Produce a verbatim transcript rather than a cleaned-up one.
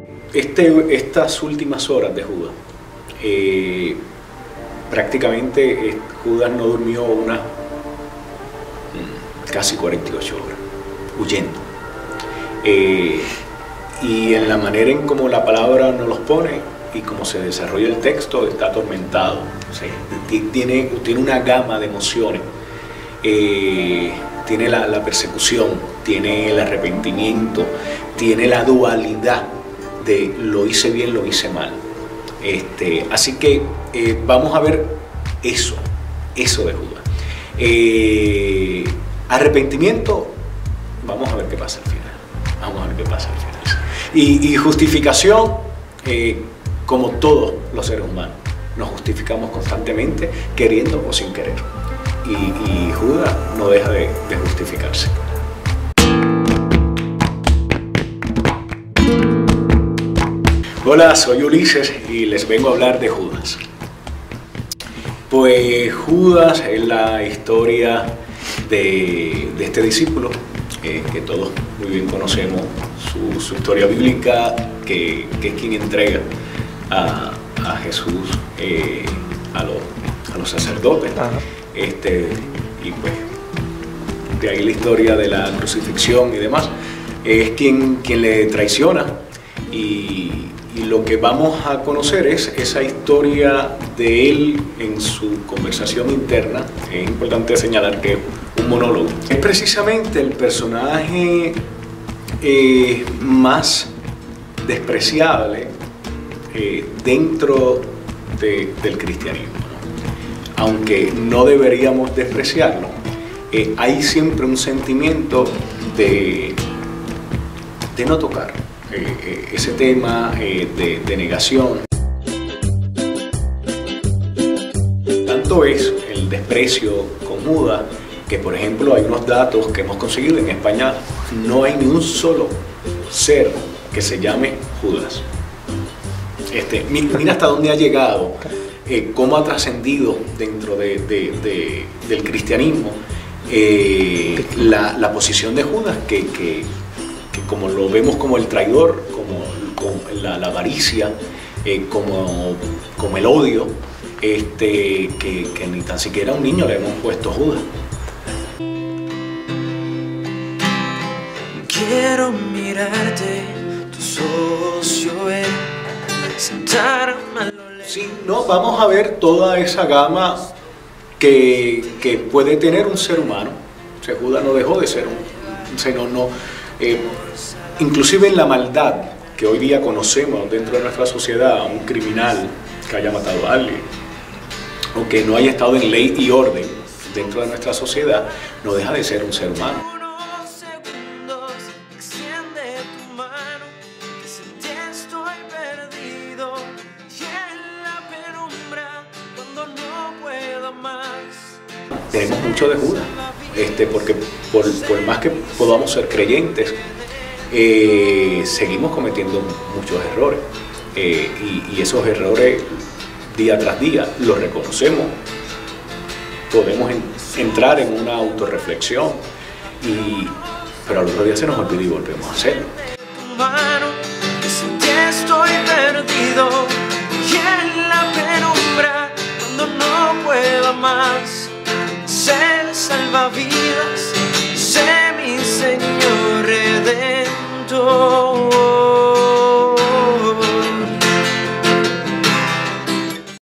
Este, estas últimas horas de Judas, eh, prácticamente eh, Judas no durmió unas mm, casi cuarenta y ocho horas, huyendo. Eh, y en la manera en cómo la palabra nos los pone y cómo se desarrolla el texto, está atormentado. O sea, tiene, tiene una gama de emociones. Eh, tiene la, la persecución, tiene el arrepentimiento, tiene la dualidad de lo hice bien, lo hice mal. Este, así que eh, vamos a ver eso, eso de Judas. Eh, arrepentimiento, vamos a ver qué pasa al final. Vamos a ver qué pasa al final. Y, y justificación, eh, como todos los seres humanos, nos justificamos constantemente, queriendo o sin querer. Y, y Judas no deja de, de justificarse. Hola, soy Ulises y les vengo a hablar de Judas. Pues Judas es la historia de, de este discípulo, eh, que todos muy bien conocemos su, su historia bíblica, que, que es quien entrega a, a Jesús eh, a, los, a los sacerdotes. Este, y pues de ahí la historia de la crucifixión y demás. Es quien, quien le traiciona. Y, y lo que vamos a conocer es esa historia de él en su conversación interna. Es importante señalar que es un monólogo. Es precisamente el personaje eh, más despreciable eh, dentro de, del cristianismo. Aunque no deberíamos despreciarlo, eh, hay siempre un sentimiento de, de no tocar eh, ese tema eh, de, de negación. Tanto es el desprecio con Judas que, por ejemplo, hay unos datos que hemos conseguido en España: no hay ni un solo ser que se llame Judas. Este, mira hasta dónde ha llegado. Eh, cómo ha trascendido dentro de, de, de, del cristianismo eh, la, la posición de Judas, que, que, que como lo vemos como el traidor, como, como la, la avaricia, eh, como, como el odio, este, que, que ni tan siquiera a un niño le hemos puesto Judas. Quiero mirarte, tus ojos llover, sentarme al Sí, no, vamos a ver toda esa gama que, que puede tener un ser humano. O sea, Judas no dejó de ser un, un ser no, no, eh, inclusive en la maldad que hoy día conocemos dentro de nuestra sociedad, un criminal que haya matado a alguien o que no haya estado en ley y orden dentro de nuestra sociedad, no deja de ser un ser humano. Tenemos mucho de Judas, este, porque por, por más que podamos ser creyentes, eh, seguimos cometiendo muchos errores. Eh, y, y esos errores, día tras día, los reconocemos. Podemos en, entrar en una autorreflexión, y, pero al otro día se nos olvida y volvemos a hacerlo. Estoy perdido y en la penumbra, cuando no pueda más, ser salvavidas